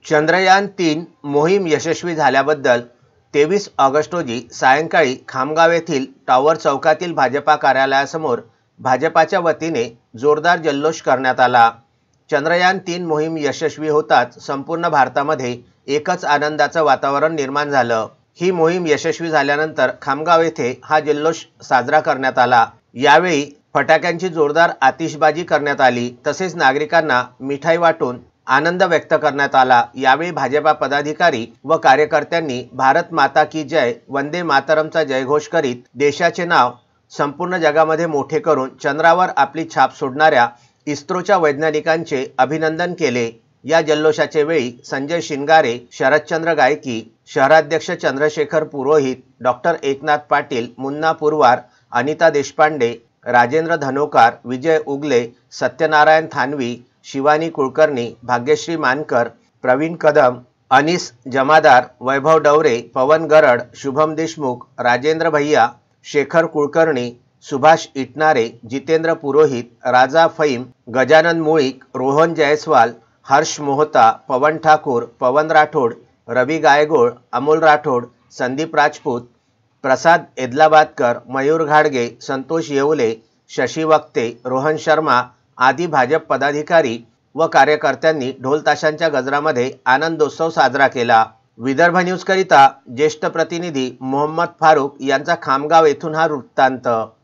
चंद्रयान-3 मोहीम यशस्वी झाल्याबद्दल 23 ऑगस्ट रोजी सायंकाळी खामगाव येथील टॉवर चौकातील भाजपा कार्यालयासमोर भाजपाच्या वतीने जोरदार जल्लोष करण्यात आला। चंद्रयान-3 मोहीम यशस्वी होताच संपूर्ण भारतामध्ये एकच आनंदाचं वातावरण निर्माण झालं। ही मोहीम यशस्वी झाल्यानंतर खामगाव येथे हा जल्लोष साजरा करण्यात आला। यावेळी फटाक्यांची जोरदार आतिषबाजी करण्यात आली, तसेच नागरिकांना मिठाई वाटून आनंद व्यक्त करण्यात आला। यावेळी भाजपा पदाधिकारी व कार्यकर्त्यांनी भारत माता की जय, वंदे मातरमचा जयघोष करीत देशाचे नाव संपूर्ण जगामध्ये मोठे करून चंद्रावर आपली छाप सोडणाऱ्या इस्रोच्या वैज्ञानिकांचे अभिनंदन केले। या जल्लोषाचे वेळी संजय शिंगारे, शरदचंद्र गायकी, शहराध्यक्ष चंद्रशेखर पुरोहित, डॉक्टर एकनाथ पाटील, मुन्ना पुरवार, अनिता देशपांडे, राजेंद्र धनोकार, विजय उगले, सत्यनारायण थानवी, शिवानी कुलकर्णी, भाग्यश्री मानकर, प्रवीण कदम, अनीस जमादार, वैभव डवरे, पवन गरड, शुभम देशमुख, राजेंद्र भैया, शेखर कुलकर्णी, सुभाष इटनारे, जितेंद्र पुरोहित, राजा फईम, गजानन मुळीक, रोहन जयस्वाल, हर्ष मोहता, पवन ठाकूर, पवन राठोड, रवि गायगोळ, अमोल राठोड, संदीप राजपूत, प्रसाद एदलाबादकर, मयूर घाडगे, संतोष येवले, शशी वक्ते, रोहन शर्मा आदी भाजप पदाधिकारी व कार्यकर्त्यांनी ढोल ताशांच्या गजरामध्ये आनंदोत्सव साजरा केला। विदर्भ न्यूज करिता ज्येष्ठ प्रतिनिधी मोहम्मद फारूक यांचा खामगाव येथून हा वृत्तांत।